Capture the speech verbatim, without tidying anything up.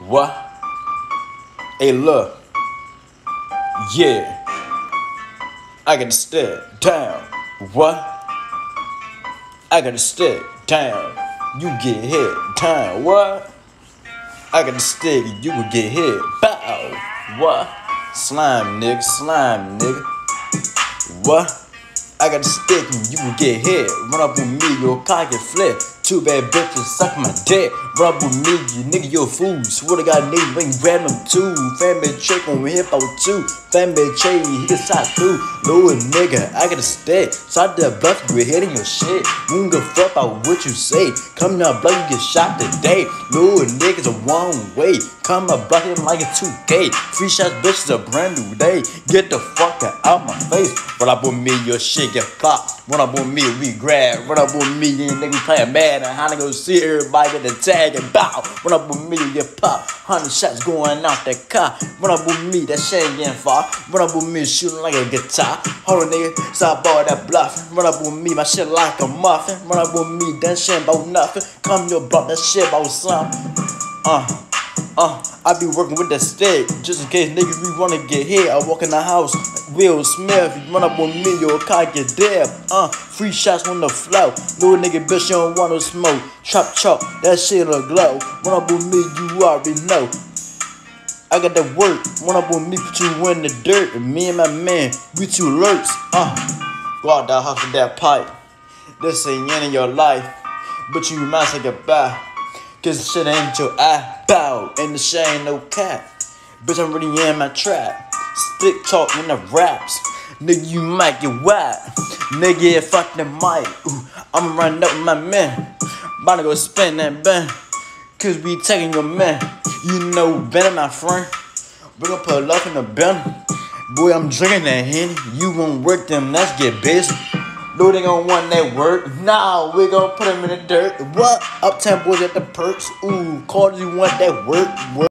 What? Hey, look. Yeah. I gotta step down. What? I gotta step down. You get hit down. What? I gotta stick. You will get hit. Bow. What? Slime, nigga. Slime, nigga. What? I got a stick and you will get hit. Run up with me, your cock get flip. Two bad bitches suck my dick. Run up with me, you nigga, you're a fool. Swear to God, nigga, bring grab them too. Family trick on hip out two. Family trade, he get shot through. Little nigga, I got a stick. So I did a bluff, you hitting your shit. We don't give a fuck about what you say. Come to a block, you get shot today. Little niggas a one way. Come to block him like a two K. Free shots, bitches, a brand new day. Get the fuck out my face. Run up with me, your shit get popped. Run up with me, we grab. Run up with me, and nigga playing mad. And how to go see everybody get the tag and bow. Run up with me, you get popped. Hundred shots going out that car. Run up with me, that shit ain't getting far. Run up with me, shooting like a guitar. Hold on, nigga, stop all that bluffing. Run up with me, my shit like a muffin. Run up with me, that shit about nothing. Come your block, that shit about something. Uh. Uh, I be working with that stick, just in case niggas we wanna get hit. I walk in the house, Will Smith, you run up on me, your car get dead. Uh, free shots on the flow, little nigga bitch, you don't want no smoke. Chop chop, that shit a glow. Run up on me, you already know. I got that work, run up on me, put you in the dirt. And me and my man, we two lurks. Uh, go out there, hustle that pipe. This ain't in your life, but you might say goodbye. Cause the shit ain't your eye, bow, and the shit ain't no cap. Bitch, I'm really in my trap. Stick talk in the raps. Nigga, you might get whacked. Nigga, yeah, fuck the mic. Ooh, I'm running up with my man. About to go spin that band. Cause we taking your man. You know better, my friend. We gon' put love in the bin. Boy, I'm drinking that Henny. You won't work them, let's get busy. No, they gon' want that work. Nah, we gon' put them in the dirt. What? Uptown boys at the perks. Ooh, Carter, you want that work? work.